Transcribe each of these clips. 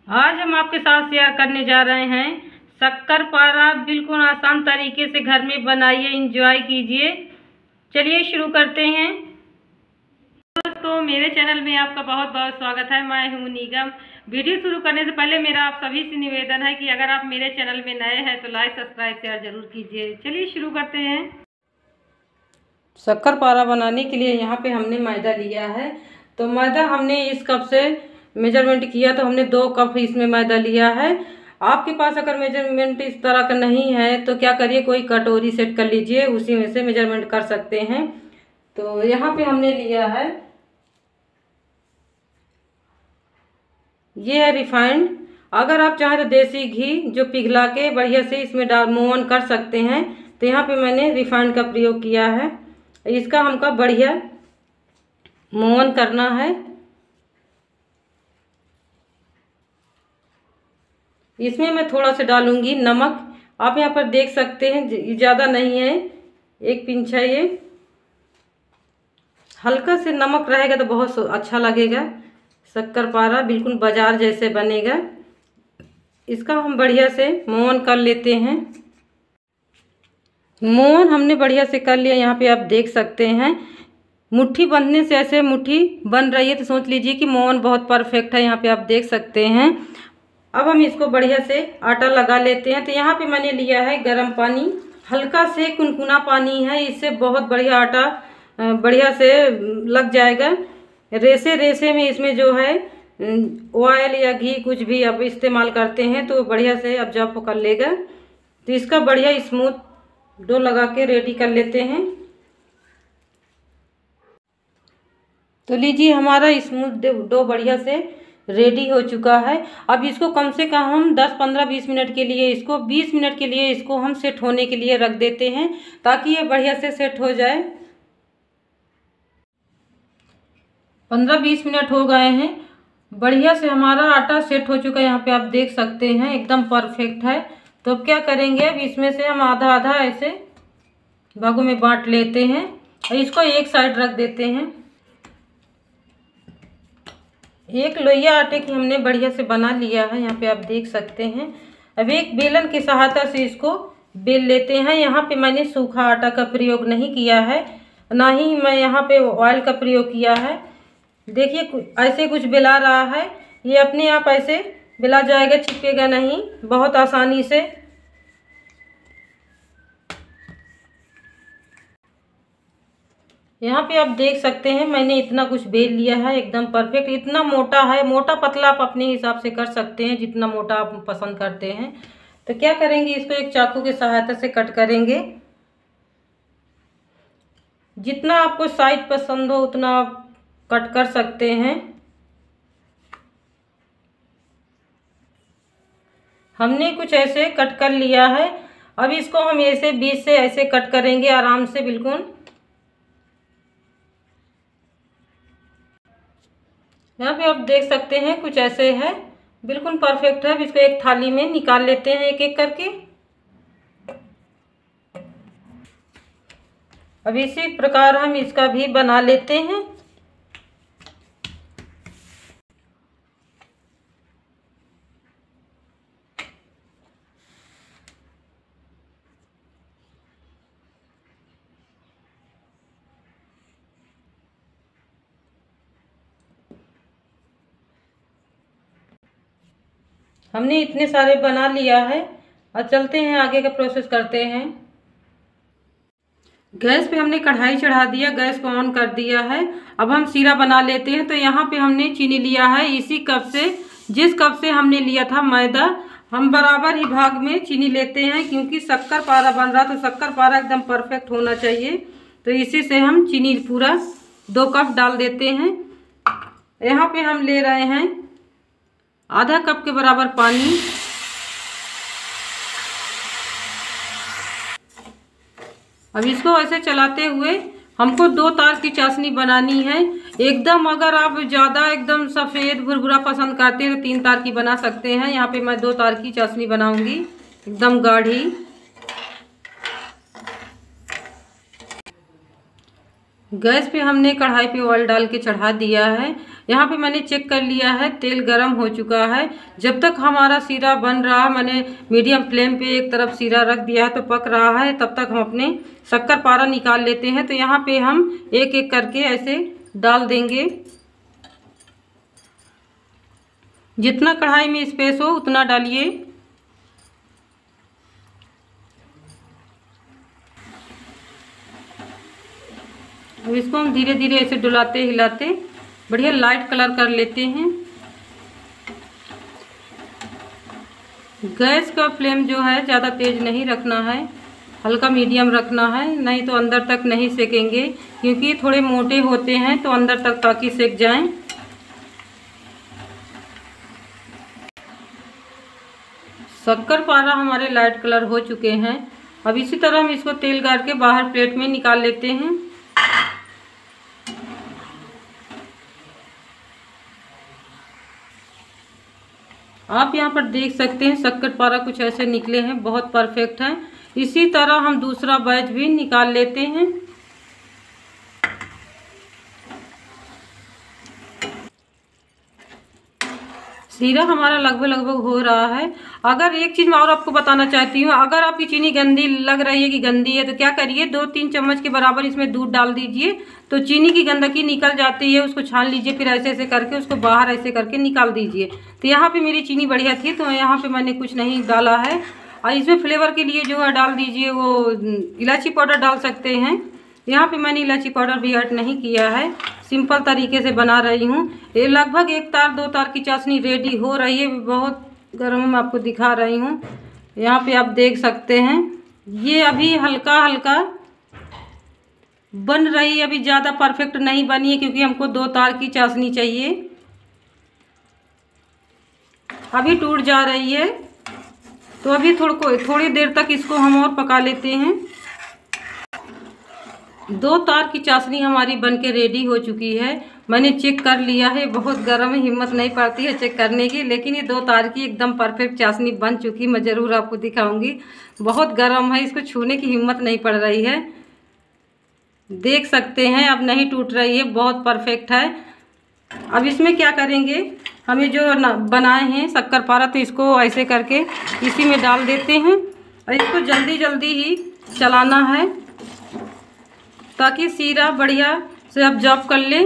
आज हम आपके साथ शेयर करने जा रहे हैं शक्करपारा। बिल्कुल आसान तरीके से घर में बनाइए, एंजॉय कीजिए। चलिए शुरू करते हैं। दोस्तों, मेरे चैनल में आपका बहुत बहुत स्वागत है। मैं हूं निगम। वीडियो शुरू करने से पहले मेरा आप सभी से निवेदन है कि अगर आप मेरे चैनल में नए हैं तो लाइक, सब्सक्राइब, शेयर जरूर कीजिए। चलिए शुरू करते हैं। शक्करपारा बनाने के लिए यहाँ पे हमने मैदा लिया है। तो मैदा हमने इस कप से मेजरमेंट किया, तो हमने 2 कप इसमें मैदा लिया है। आपके पास अगर मेजरमेंट इस तरह का नहीं है तो क्या करिए, कोई कटोरी सेट कर लीजिए, उसी में से मेजरमेंट कर सकते हैं। तो यहाँ पे हमने लिया है, ये है रिफाइंड। अगर आप चाहें तो देसी घी जो पिघला के बढ़िया से इसमें डाल मोहन कर सकते हैं। तो यहाँ पे मैंने रिफाइंड का प्रयोग किया है। इसका हमको बढ़िया मोहन करना है। इसमें मैं थोड़ा सा डालूंगी नमक। आप यहाँ पर देख सकते हैं, ज़्यादा नहीं है, 1 पिंच है ये। हल्का से नमक रहेगा तो बहुत अच्छा लगेगा। शक्करपारा बिल्कुल बाजार जैसे बनेगा। इसका हम बढ़िया से मोहन कर लेते हैं। मोहन हमने बढ़िया से कर लिया। यहाँ पे आप देख सकते हैं, मुट्ठी बनने से ऐसे मुट्ठी बन रही है तो समझ लीजिए कि मोहन बहुत परफेक्ट है। यहाँ पे आप देख सकते हैं। अब हम इसको बढ़िया से आटा लगा लेते हैं। तो यहाँ पे मैंने लिया है गर्म पानी, हल्का से कुनकुना पानी है। इससे बहुत बढ़िया आटा बढ़िया से लग जाएगा। रेसे रेसे में इसमें जो है ऑयल या घी कुछ भी आप इस्तेमाल करते हैं तो बढ़िया से ऑब्जर्व कर लेगा। तो इसका बढ़िया स्मूथ डो लगा के रेडी कर लेते हैं। तो लीजिए, हमारा स्मूथ डो बढ़िया से रेडी हो चुका है। अब इसको कम से कम हम 10, 15, 20 मिनट के लिए, इसको 20 मिनट के लिए इसको हम सेट होने के लिए रख देते हैं, ताकि ये बढ़िया से सेट हो जाए। 15-20 मिनट हो गए हैं। बढ़िया से हमारा आटा सेट हो चुका है। यहाँ पे आप देख सकते हैं एकदम परफेक्ट है। तो अब क्या करेंगे, अब इसमें से हम आधा आधा ऐसे भागों में बांट लेते हैं और इसको एक साइड रख देते हैं। एक लोइया आटे की हमने बढ़िया से बना लिया है। यहाँ पे आप देख सकते हैं। अब एक बेलन की सहायता से इसको बेल लेते हैं। यहाँ पे मैंने सूखा आटा का प्रयोग नहीं किया है, ना ही मैं यहाँ पे ऑयल का प्रयोग किया है। देखिए, ऐसे कुछ बेला रहा है, ये अपने आप ऐसे बेला जाएगा, चिपकेगा नहीं, बहुत आसानी से। यहाँ पे आप देख सकते हैं मैंने इतना कुछ बेल लिया है, एकदम परफेक्ट। इतना मोटा है, मोटा पतला आप अपने हिसाब से कर सकते हैं, जितना मोटा आप पसंद करते हैं। तो क्या करेंगे, इसको एक चाकू की सहायता से कट करेंगे। जितना आपको साइज पसंद हो उतना आप कट कर सकते हैं। हमने कुछ ऐसे कट कर लिया है। अब इसको हम ऐसे बीच से ऐसे कट करेंगे आराम से, बिल्कुल। यहाँ पे आप देख सकते हैं कुछ ऐसे है, बिल्कुल परफेक्ट है। अब इसको एक थाली में निकाल लेते हैं एक एक करके। अब इसी प्रकार हम इसका भी बना लेते हैं। हमने इतने सारे बना लिया है। और चलते हैं आगे का प्रोसेस करते हैं। गैस पे हमने कढ़ाई चढ़ा दिया, गैस को ऑन कर दिया है। अब हम सीरा बना लेते हैं। तो यहाँ पे हमने चीनी लिया है, इसी कप से, जिस कप से हमने लिया था मैदा, हम बराबर ही भाग में चीनी लेते हैं, क्योंकि शक्करपारा बन रहा तो शक्करपारा एकदम परफेक्ट होना चाहिए। तो इसी से हम चीनी पूरा 2 कप डाल देते हैं। यहाँ पे हम ले रहे हैं आधा कप के बराबर पानी। अब इसको ऐसे चलाते हुए हमको 2 तार की चाशनी बनानी है। एकदम अगर आप ज़्यादा एकदम सफ़ेद भुरभुरा पसंद करते हैं तो 3 तार की बना सकते हैं। यहाँ पे मैं 2 तार की चाशनी बनाऊंगी, एकदम गाढ़ी। गैस पे हमने कढ़ाई पे ऑयल डाल के चढ़ा दिया है। यहाँ पे मैंने चेक कर लिया है, तेल गरम हो चुका है। जब तक हमारा शीरा बन रहा है, मैंने मीडियम फ्लेम पे एक तरफ शीरा रख दिया है तो पक रहा है, तब तक हम अपने शक्कर पारा निकाल लेते हैं। तो यहाँ पे हम एक एक करके ऐसे डाल देंगे। जितना कढ़ाई में स्पेस हो उतना डालिए। अब इसको हम धीरे धीरे ऐसे डुलाते हिलाते बढ़िया लाइट कलर कर लेते हैं। गैस का फ्लेम जो है ज़्यादा तेज नहीं रखना है, हल्का मीडियम रखना है, नहीं तो अंदर तक नहीं सेकेंगे, क्योंकि थोड़े मोटे होते हैं तो अंदर तक ताकि सेक जाएं। शक्कर पारा हमारे लाइट कलर हो चुके हैं। अब इसी तरह हम इसको तेल गार के बाहर प्लेट में निकाल लेते हैं। आप यहाँ पर देख सकते हैं शक्कर पारा कुछ ऐसे निकले हैं, बहुत परफेक्ट हैं। इसी तरह हम दूसरा बैच भी निकाल लेते हैं। शीरा हमारा लगभग हो रहा है। अगर एक चीज़ मैं और आपको बताना चाहती हूँ, अगर आपकी चीनी गंदी लग रही है कि गंदी है तो क्या करिए, 2-3 चम्मच के बराबर इसमें दूध डाल दीजिए तो चीनी की गंदगी निकल जाती है। उसको छान लीजिए, फिर ऐसे ऐसे करके उसको बाहर ऐसे करके निकाल दीजिए। तो यहाँ पे मेरी चीनी बढ़िया थी तो यहाँ पे मैंने कुछ नहीं डाला है। और इसमें फ्लेवर के लिए जो है डाल दीजिए वो इलायची पाउडर डाल सकते हैं। यहाँ पे मैंने इलायची पाउडर भी ऐड नहीं किया है, सिंपल तरीके से बना रही हूँ। ये लगभग 1 तार 2 तार की चाशनी रेडी हो रही है, बहुत गर्म मैं आपको दिखा रही हूँ। यहाँ पे आप देख सकते हैं ये अभी हल्का हल्का बन रही है, अभी ज़्यादा परफेक्ट नहीं बनी है क्योंकि हमको 2 तार की चाशनी चाहिए। अभी टूट जा रही है तो अभी थोड़ी देर तक इसको हम और पका लेते हैं। 2 तार की चाशनी हमारी बनके रेडी हो चुकी है। मैंने चेक कर लिया है, बहुत गर्म है, हिम्मत नहीं पड़ती है चेक करने की, लेकिन ये 2 तार की एकदम परफेक्ट चाशनी बन चुकी। मैं ज़रूर आपको दिखाऊंगी। बहुत गर्म है, इसको छूने की हिम्मत नहीं पड़ रही है। देख सकते हैं अब नहीं टूट रही है, बहुत परफेक्ट है। अब इसमें क्या करेंगे, हमें जो बनाए हैं शक्कर पारा तो इसको ऐसे करके इसी में डाल देते हैं और इसको जल्दी जल्दी ही चलाना है ताकि शीरा बढ़िया से ऑब्जॉर्ब कर ले।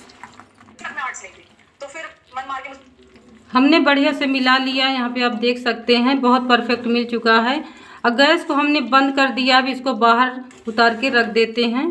तो फिर हमने बढ़िया से मिला लिया। यहाँ पे आप देख सकते हैं बहुत परफेक्ट मिल चुका है। अब गैस को हमने बंद कर दिया। अब इसको बाहर उतार के रख देते हैं।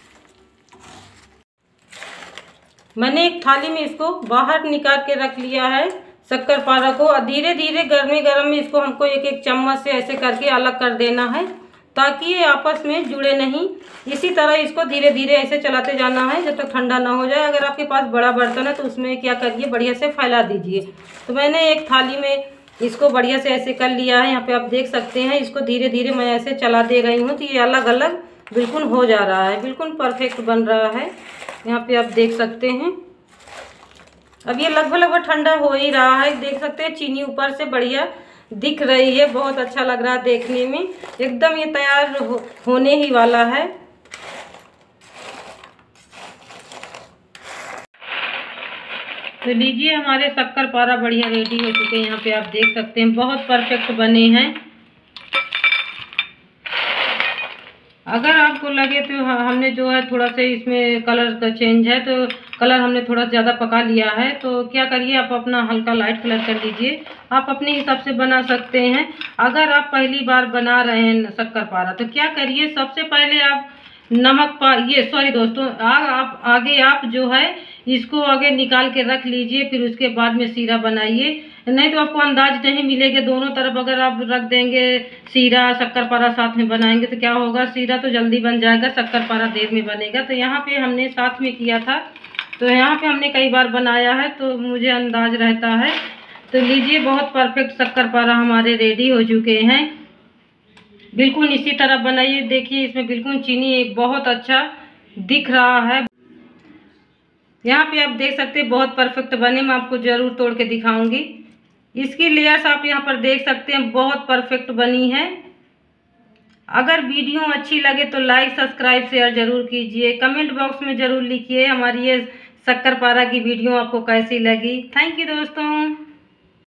मैंने एक थाली में इसको बाहर निकाल के रख लिया है शक्कर पारा को। और धीरे धीरे गर्मे गर्म में इसको हमको एक एक चम्मच से ऐसे करके अलग कर देना है ताकि ये आपस में जुड़े नहीं। इसी तरह इसको धीरे धीरे ऐसे चलाते जाना है जब तक ठंडा ना हो जाए। अगर आपके पास बड़ा बर्तन है तो उसमें क्या करिए, बढ़िया से फैला दीजिए। तो मैंने एक थाली में इसको बढ़िया से ऐसे कर लिया है। यहाँ पे आप देख सकते हैं इसको धीरे धीरे मैं ऐसे चला दे रही हूँ तो ये अलग अलग बिल्कुल हो जा रहा है, बिल्कुल परफेक्ट बन रहा है। यहाँ पे आप देख सकते हैं अब ये लगभग ठंडा हो ही रहा है। देख सकते हैं चीनी ऊपर से बढ़िया दिख रही है, बहुत अच्छा लग रहा है देखने में। एकदम ये तैयार होने ही वाला है। तो लीजिए हमारे शक्कर पारा बढ़िया रेडी हो चुके हैं। यहाँ पे आप देख सकते हैं बहुत परफेक्ट बने हैं। अगर आपको लगे तो हमने जो है थोड़ा सा इसमें कलर का चेंज है तो कलर हमने थोड़ा ज़्यादा पका लिया है तो क्या करिए आप अपना हल्का लाइट कलर कर लीजिए। आप अपने हिसाब से बना सकते हैं। अगर आप पहली बार बना रहे हैं शक्कर पारा तो क्या करिए, सबसे पहले आप नमक सॉरी दोस्तों, आगे आप जो है इसको आगे निकाल के रख लीजिए, फिर उसके बाद में शीरा बनाइए। नहीं तो आपको अंदाज नहीं मिलेगा। दोनों तरफ अगर आप रख देंगे शीरा शक्कर पारा साथ में बनाएंगे तो क्या होगा, शीरा तो जल्दी बन जाएगा, शक्कर पारा देर में बनेगा। तो यहाँ पे हमने साथ में किया था तो यहाँ पे हमने कई बार बनाया है तो मुझे अंदाज रहता है। तो लीजिए बहुत परफेक्ट शक्कर पारा हमारे रेडी हो चुके हैं। बिल्कुल इसी तरह बनाइए। देखिए इसमें बिल्कुल चीनी बहुत अच्छा दिख रहा है। यहाँ पे आप देख सकते हैं बहुत परफेक्ट बने। मैं आपको ज़रूर तोड़ के दिखाऊंगी। इसकी लेयर्स आप यहाँ पर देख सकते हैं बहुत परफेक्ट बनी है। अगर वीडियो अच्छी लगे तो लाइक सब्सक्राइब शेयर ज़रूर कीजिए। कमेंट बॉक्स में ज़रूर लिखिए हमारी ये शक्कर पारा की वीडियो आपको कैसी लगी। थैंक यू दोस्तों।